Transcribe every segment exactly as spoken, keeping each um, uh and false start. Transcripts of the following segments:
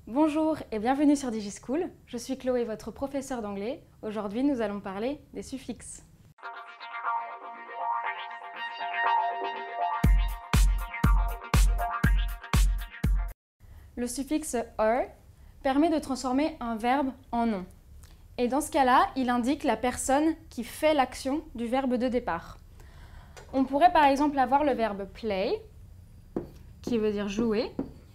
Bonjour et bienvenue sur DigiSchool. Je suis Chloé, votre professeure d'anglais. Aujourd'hui, nous allons parler des suffixes. Le suffixe er permet de transformer un verbe en nom. Et dans ce cas-là, il indique la personne qui fait l'action du verbe de départ. On pourrait par exemple avoir le verbe play, qui veut dire jouer.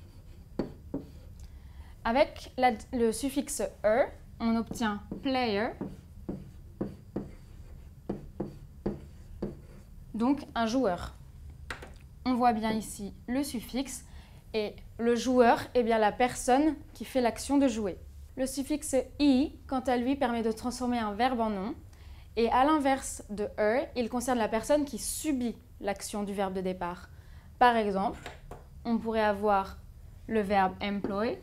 Avec la, le suffixe er, on obtient player, donc un joueur. On voit bien ici le suffixe et le joueur est bien la personne qui fait l'action de jouer. Le suffixe i, quant à lui, permet de transformer un verbe en nom. Et à l'inverse de er, il concerne la personne qui subit l'action du verbe de départ. Par exemple, on pourrait avoir le verbe employ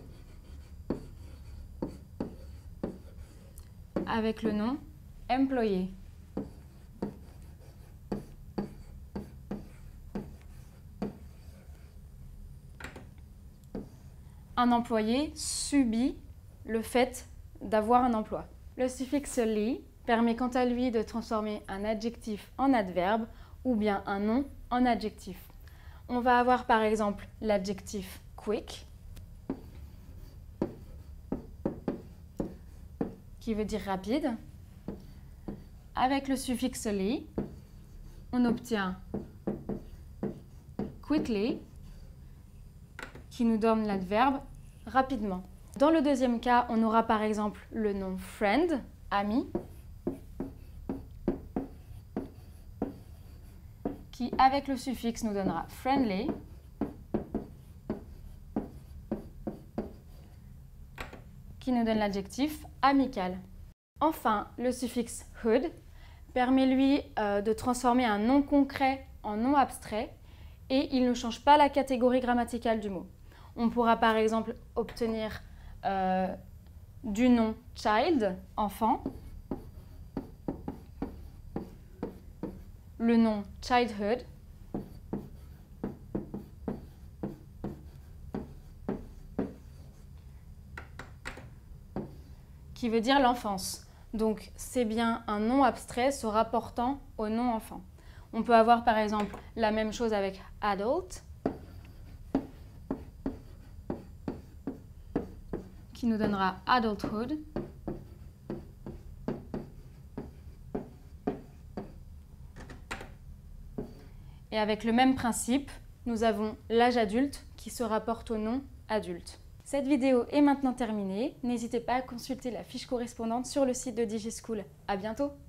avec le nom employé. Un employé subit le fait d'avoir un emploi. Le suffixe li permet quant à lui de transformer un adjectif en adverbe ou bien un nom en adjectif. On va avoir par exemple l'adjectif quick, qui veut dire rapide. Avec le suffixe li, on obtient quickly, qui nous donne l'adverbe rapidement. Dans le deuxième cas, on aura par exemple le nom friend, ami, qui avec le suffixe nous donnera friendly, qui nous donne l'adjectif amical. Enfin, le suffixe hood permet lui euh, de transformer un nom concret en nom abstrait et il ne change pas la catégorie grammaticale du mot. On pourra par exemple obtenir euh, du nom child, enfant, le nom childhood, qui veut dire l'enfance. Donc c'est bien un nom abstrait se rapportant au nom enfant. On peut avoir par exemple la même chose avec adult, qui nous donnera adulthood. Et avec le même principe, nous avons l'âge adulte qui se rapporte au nom adulte. Cette vidéo est maintenant terminée. N'hésitez pas à consulter la fiche correspondante sur le site de DigiSchool. À bientôt!